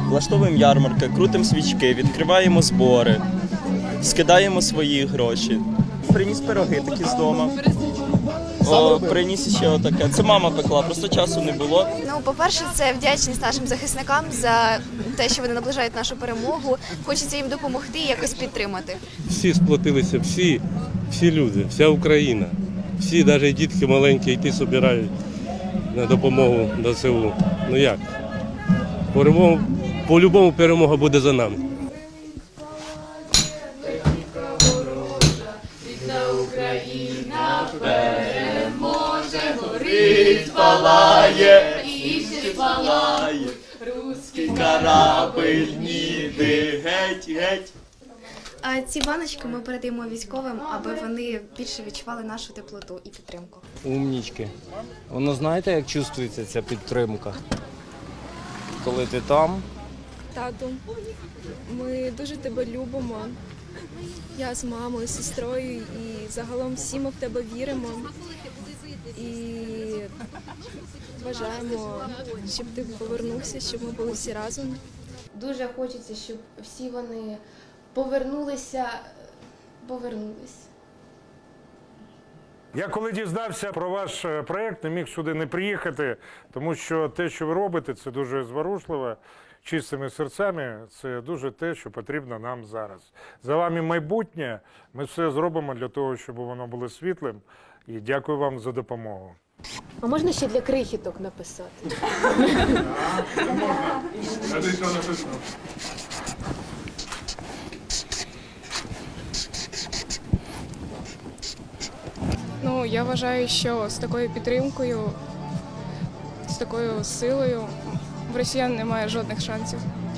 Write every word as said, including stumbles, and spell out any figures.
влаштовуємо ярмарки, крутимо свічки, відкриваємо збори, скидаємо свої гроші. Приніс пироги такі з дому. О, приніс ще отаке. Це мама пекла, просто часу не було. Ну, по-перше, це вдячність нашим захисникам за те, що вони наближають нашу перемогу. Хочеться їм допомогти і якось підтримати. Всі сплотилися, всі, всі люди, вся Україна. Всі, навіть дітки маленькі, йти збирають на допомогу до ЗСУ. Ну як? Перемогу, по-любому перемога буде за нами. Україна переможе, горить, палає, і ще палає, руський корабль ніде, геть, геть. А ці баночки ми передаємо військовим, аби вони більше відчували нашу теплоту і підтримку. Умнічки. Воно знаєте, як чувствується ця підтримка? Коли ти там. Тату, ми дуже тебе любимо. Я з мамою, з сестрою і загалом всі ми в тебе віримо і бажаємо, щоб ти повернувся, щоб ми були всі разом. Дуже хочеться, щоб всі вони повернулися, повернулись. Я коли дізнався про ваш проєкт, не міг сюди не приїхати, тому що те, що ви робите, це дуже зворушливо, чистими серцями, це дуже те, що потрібно нам зараз. За вами майбутнє, ми все зробимо для того, щоб воно було світлим, і дякую вам за допомогу. А можна ще для крихіток написати? Ну, я вважаю, що з такою підтримкою, з такою силою в росіян немає жодних шансів.